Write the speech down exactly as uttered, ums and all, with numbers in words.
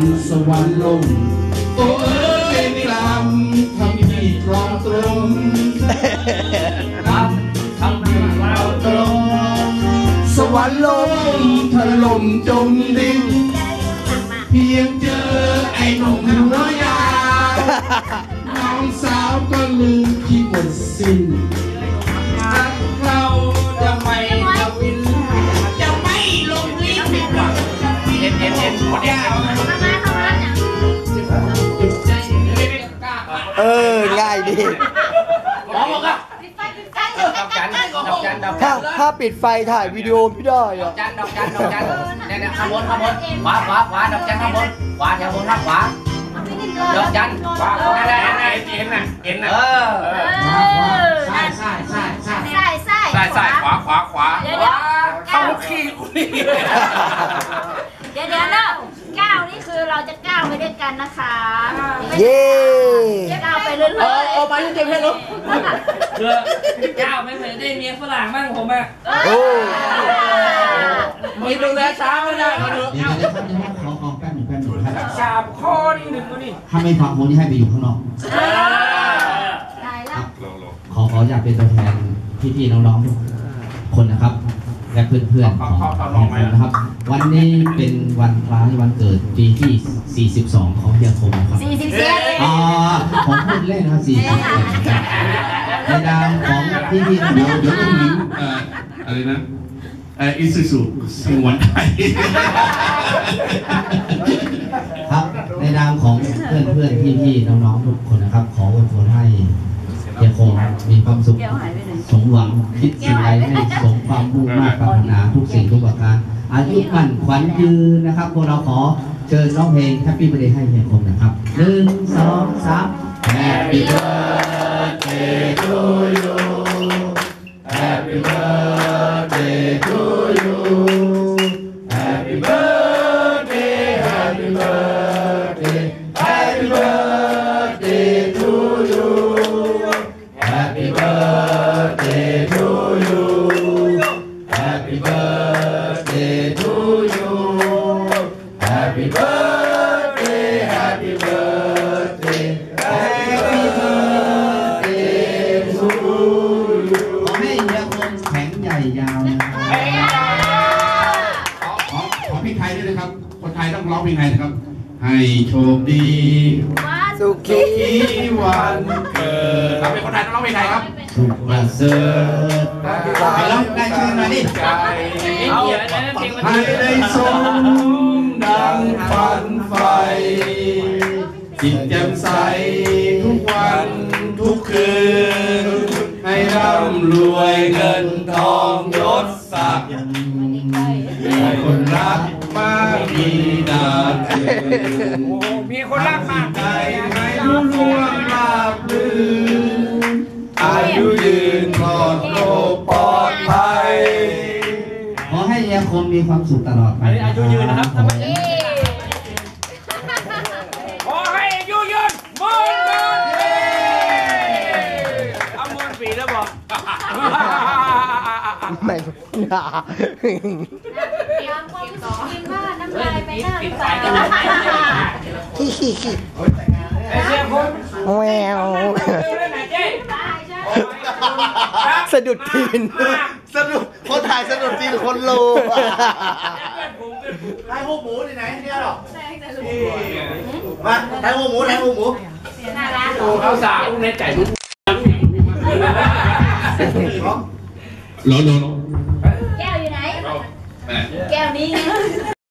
สวรรค์ลมโอ้เอ๋ยเป็นกรรมทำพี่ตรองตรงทำทำพี่เราตรงสวรรค์ลมถล่มจมดินเพียงเจอไอ้หนุ่มหัวยาวน้องสาวก็ลืมที่หมดสิ้นเราจะไม่จะวินจะไม่ลงลิ้นเอ็นเอ็นเอ็นคนเดียวเออง่ายดีถ้าถ้าปิดไฟถ่ายวิดีโอไม่ได้อะดอกจันดอกจันดอกจันเนี่ยเนี่ยข้างบนข้างบนขวาขวาขวาดอกจันข้างบนขวาแถวบนข้างขวาดอกจันขวาขวาได้ได้เอ็นน่ะเอ็นน่ะเออใช่ใช่ใช่ใช่ใช่ใช่ใช่ใช่ขวาขวาขวาเข้าขี้กูนี่เดี๋ยวเดี๋ยวเนาะก้าวนี่คือเราจะก้าวไปด้วยกันนะคะเย้ก้าวไปเรื่อยๆเอาไปจริงๆให้รู้คือก้าวไม่เหมือนได้เมียฝรั่งบ้างผมอ่ะโอ้มีดูแลช้าไม่ได้มาดูเดี๋ยวจะทำยังไงขอขอแป๊บหนึ่งแป๊บหนึ่งครับสามข้อนี่หนึ่งตัวนี่ถ้าไม่ฟังคนที่ให้ไปอยู่ข้างนอกได้แล้วขอขออยากเป็นตัวแทนพี่ๆน้องๆทุกคนนะครับและเพื่อนๆของนะครับวันนี้เป็นวันคล้ายวันเกิดปีที่สี่สิบสองของเฮียคมนะครับสี่สิบเจ็ดอ๋อผมพูดเล่นนะครับสี่สิบเจ็ดในนามของพี่ๆเดี๋ยวเดี๋ยวจะมีอะไรนะเอ่ออิสุสุสิงห์วันไทยครับในนามของเพื่อนๆพี่ๆน้องๆทุกคนนะครับขออวยพรให้เฮียคงมีความสุขสมหวังคิดสิ่งใดให้สมความมุ่งมั่นปรารถนาทุกสิ่งทุกประการอายุมั่นขวัญยืนนะครับพวกเราขอเชิญร้องเพลง Happy Birthday ให้เฮียคงนะครับหนึ่งสองสาม Happy Birthday to you Happy Birthday to you Happy Birthday Happy Birthday Happy Birthday to you Happy birthday to you Happy birthday to you Happy birthday Happy birthday Happy birthday to you ขอให้เฮียคงแข็งใหญ่ยาวขอขอเพลงไทยด้วยนะครับคนไทยต้องร้องเพลงไทยนะครับให้โชคดีสุขีวันเกิดเราเป็นคนไทยต้องร้องเพลงไทยครับสุขประเสริฐไปร้องได้ชื่อมาดิให้ได้สมดังฝันใฝ่จิตแจ่มใสทุกวันทุกคืนให้ร่ำรวยเงินทองยศศักดิ์ให้คนรักมากดีนานเกินมีคนรักมากใจให้รู้ล่วงลาบลื่นอายุยืนปลอดโรคปลอดภัยขอให้ยังคงมีความสุขตลอดไปอายุยืนนะครับขอให้อายุยืนหมื่นหมื่นเอาหมื่นปีแล้วบอกไม่ด่าเตรียมความรู้สึกกินบ้านน้ำลายไปหน้าหรือเปล่าขี้ขี้ขี้แววสะดุดทีนสะดุดคนถ่ายสะดุดทีนคนโลไทยหูหมูที่ไหนเนี่ยหรอมาไทยหูหมูไทยหูหมูเขาสาวในใจลูกรอรอรอแก้วอยู่ไหนแก้วนี้ไง